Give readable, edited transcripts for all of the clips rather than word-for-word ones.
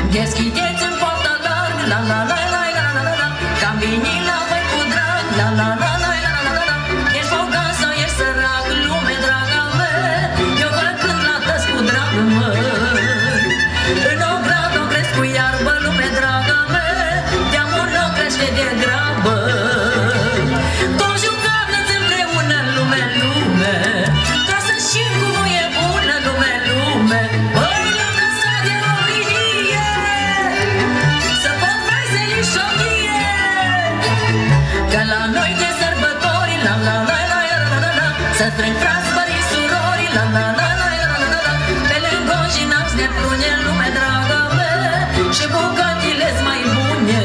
Deschideți-mi poarta larg, la la la la la la la la, că-am venit la voi cu drag, la la la la la la la la. Ești bogat sau ești sărac, lume draga mea, eu vă cânt la tăți cu dragul măi. În ogradă o cresc cu iarbă, lume draga mea, de-amul nu crește de grabă. Conjugați-ți împreună, lume, lume, ca să știm cum e bună, lume, lume. Băi, la casa de românie, să pot veseli șomie, că la noi de sărbători, la la la la la la la, să strâng frați, părinți, surori, la la la la la la la, pe lângă și nați de prune, lume draga mea, și bucatile-s mai bune.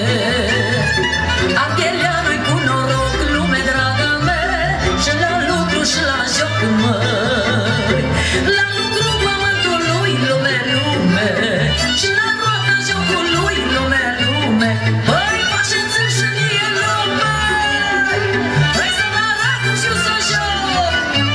Ardeleanul-i cu noroc, lume draga mea, și la lucru și la joc, măi. La lucru pământului, lume, lume, și la roata jocului, lume, lume. Băi, faceți și mie lume, hai să mă arăt cum știu să joc.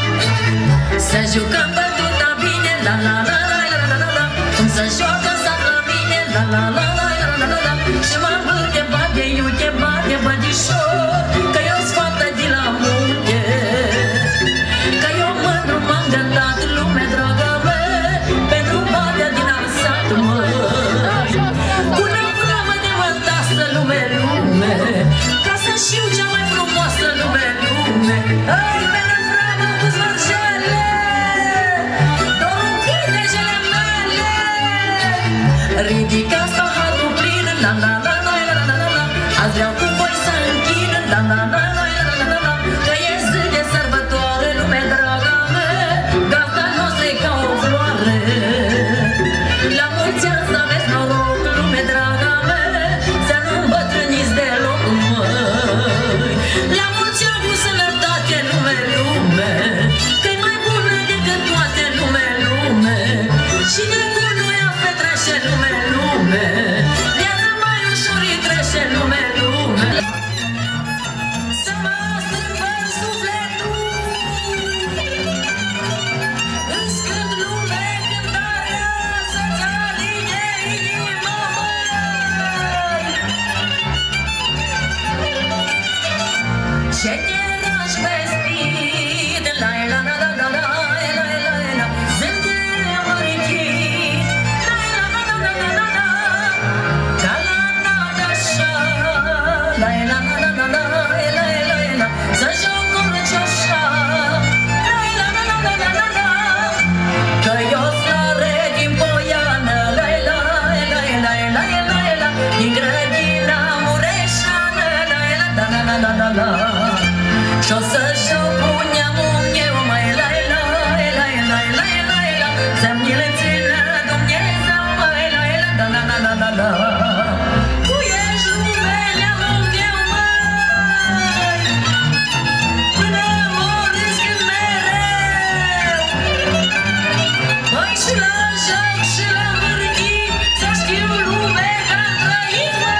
Să jucăm bătuta bine, la la la la la la la la, cum să joacă sat la mine, la la la la la la la la. Și mă îmbârte, bate, iute, bate, bădișor, că eu-s fată de la munte, că eu mândru m-am gândat, lume draga mea, pentru batea din alsat, măi. Cu nevrămă de mătasă, lume, lume, ca să știu cea mai frumoasă, lume, lume. Ai, pe nevrămă cu smărgele, doar un cântecele mele. Ridicați paharul plin, la la la la la la la la, azi vreau cu voi să închin, la la la la la la la la, că e zi de sărbătoare, lume draga mea, gazda noastră e ca o floare. La mulți ani să aveți noroc, lume draga mea, să nu îmbătrâniți deloc, măi. La mulți ani cu sănătate, lume, lume, că-i mai bună decât toate, lume, lume. Și de cu noi a petrece, lume, lume, viața mai ușor îi trece, lume, lume. Să mă strâmbă sufletul, îți cânt, lume, cântarea, să-ți aline inima, măi. Ce te lași vestit, la la la la la la la la la, sunt amărâchit, la la la la la la la, ca la nada așa, la la la la la la la la la, să joc orice așa, la la la la la la la, că eu sare din Poiană, la la la la la la la, din grădina mureșană, la la la la la la la. Și o să joc cu neamul meu, mai la la la la la la la, să-mi le țină Dumnezeu, mai la la la la la la la. Tu ești lume, neamul meu, măi, până mor îți cânt mereu. Măi, și la joc și la mărghit, să știu lume că-am trăit, măi.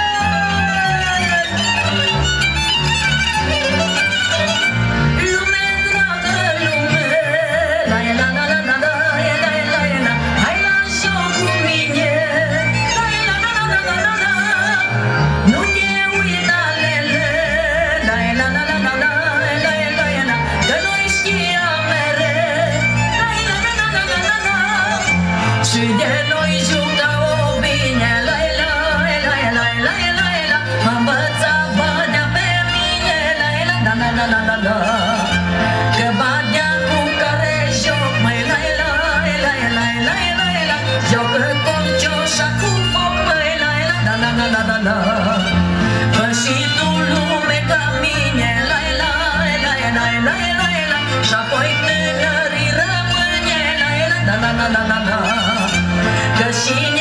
Lume dragă, lume, la la la la la la la la la, hai la joc cu mine, la la la la la la la, nu te uita, lele, la la la la la la la la la, că noi știam mereu, la la la la la la la, și de noi jucau bine, la la la la la la la, mă învăța badea pe mine, la la la la la la la, că badea cu care joc, măi, la la la la la la la, jocă corcioșa cu foc, măi, la la la la la la la, fă și tu lume ca mine, la la la la la la la, și apoi tânării rămâne, la la la la la la, că și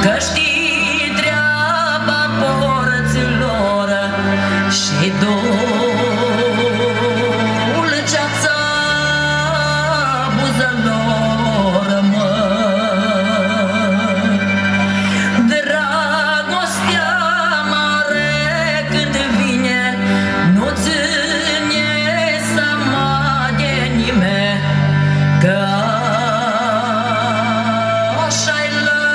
că știi treaba porților și dulceața buzelor, mă. Dragostea mare când vine, nu ține seama de nimeni, că așa-i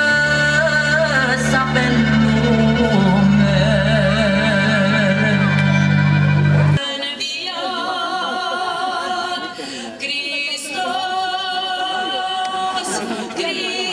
lăsa pe lume. Înviat Hristos, Hristos.